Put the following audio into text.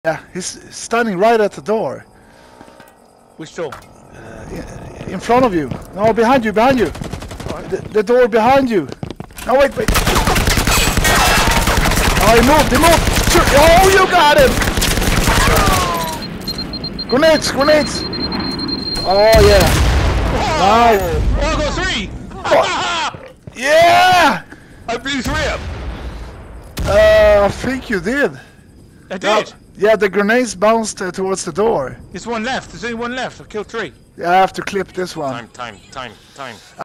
Yeah, he's standing right at the door. Which door? In front of you. No, behind you, behind you. Right. The door behind you. No, wait. Oh, he moved. Sure. Oh, you got him. Grenades. Oh, yeah. Nice. Oh, I got 3! Yeah! I blew 3 up! I think you did. I did? Yeah, the grenades bounced towards the door. There's one left. There's only one left. I've killed 3. I have to clip this one. Time.